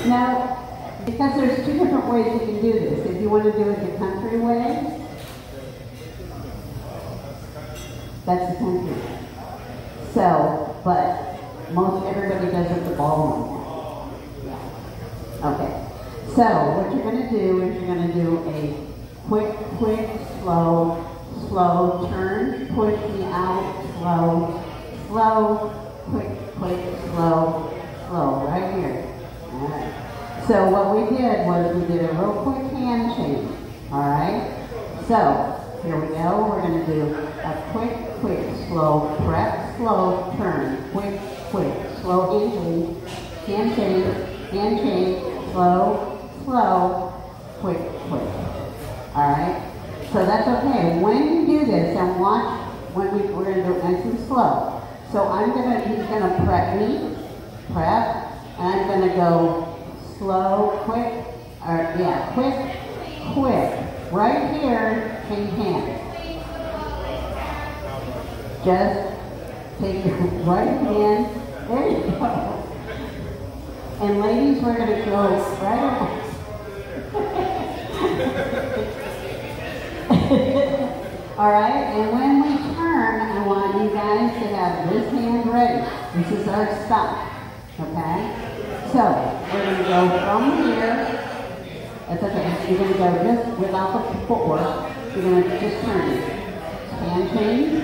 Now, because there's two different ways you can do this. If you want to do it the country way, that's the country way. So, but most everybody does it the ballroom. Yeah. Okay. So what you're going to do is you're going to do a quick, slow turn, push me out, slow, quick, slow, right here. All right. So what we did was we did a real quick hand change. All right. So here we go. We're going to do a quick, slow, prep, slow, turn, quick, slow, hand change, slow, quick. All right. So that's okay. When you do this, and watch when we're going to do it nice and slow. So he's gonna prep me, and I'm gonna go slow, quick, right here, change hands. Just take your right hand, there you go. And ladies, we're gonna go right on. All right, and when we turn, I want you guys to have this hand ready. This is our stop, okay? So, we're going to go from here. That's okay. You're going to go just without the footwork. You're going to just turn it. Hand change.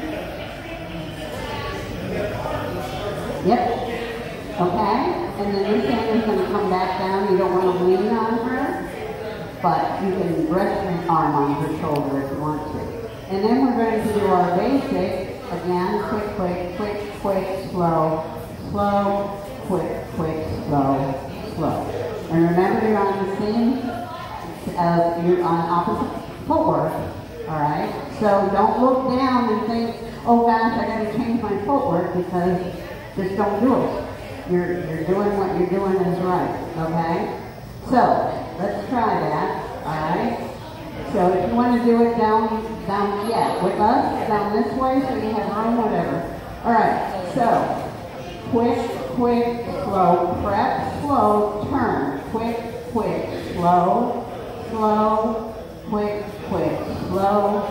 Yep. Okay? And then this hand is going to come back down. You don't want to lean on her, but you can rest your arm on her shoulder if you want to. And then we're going to do our basic, again, quick, slow, quick, slow. And remember, you're on the same, you're on opposite footwork, all right? So don't look down and think, oh gosh, I got to change my footwork, because just don't do it. You're doing what you're doing is right, okay? So let's try that, all right? So if you want to do it down, with us, down this way, so you have room, whatever. All right, so quick, slow, prep, slow, turn, quick, slow, quick, slow,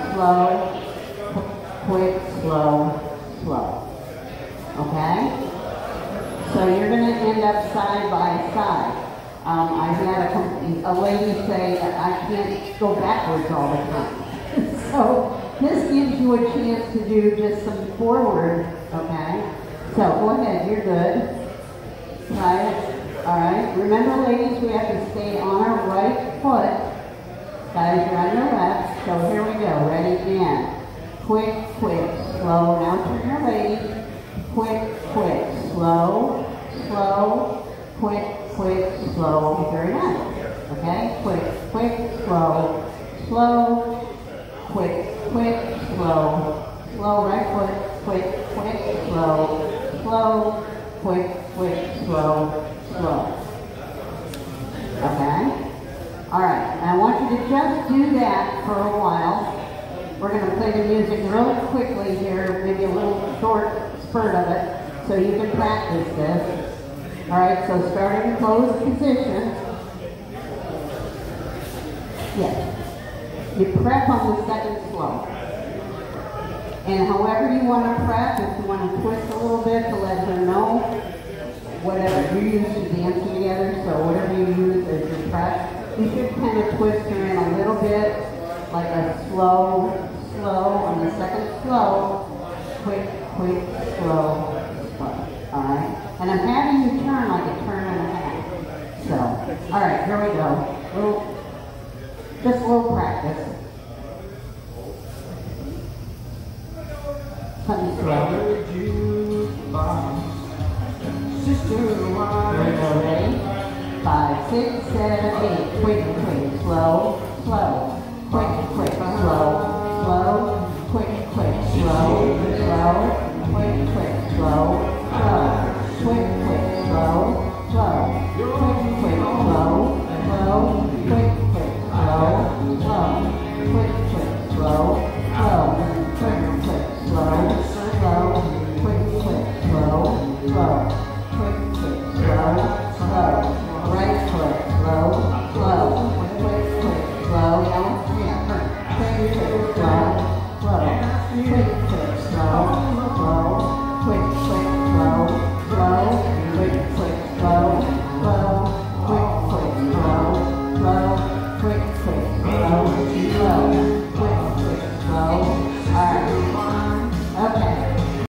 quick, slow. Okay? So you're going to end up side by side. I had a lady say that I can't go backwards all the time. So this gives you a chance to do just some forward, okay? So go ahead, you're good. Try it. All right. Remember, ladies, we have to stay on our right foot. Guys, you're on your left. So here we go. Ready? And quick, slow. Now turn your lady. Quick, slow, quick, slow. Very nice. Okay? Quick, slow, quick, slow, right foot, quick, slow, quick, slow. Okay? Alright, I want you to just do that for a while. We're going to play the music real quickly here, maybe a little short spurt of it, so you can practice this. Alright, so starting in closed position. Yes. You prep on the second slow. And however you want to prep, if you want to twist a little bit to let her know, whatever you use to dance together, so whatever you use as your prep, you should kind of twist her in a little bit, like a slow on the second slow, quick, slow. Alright? And I'm having you turn like a turn and a half. So, alright, here we go. Just a little practice. Something slow. Here we go, ready? 5, 6, 7, 8. Quick, slow, quick, slow, quick, slow,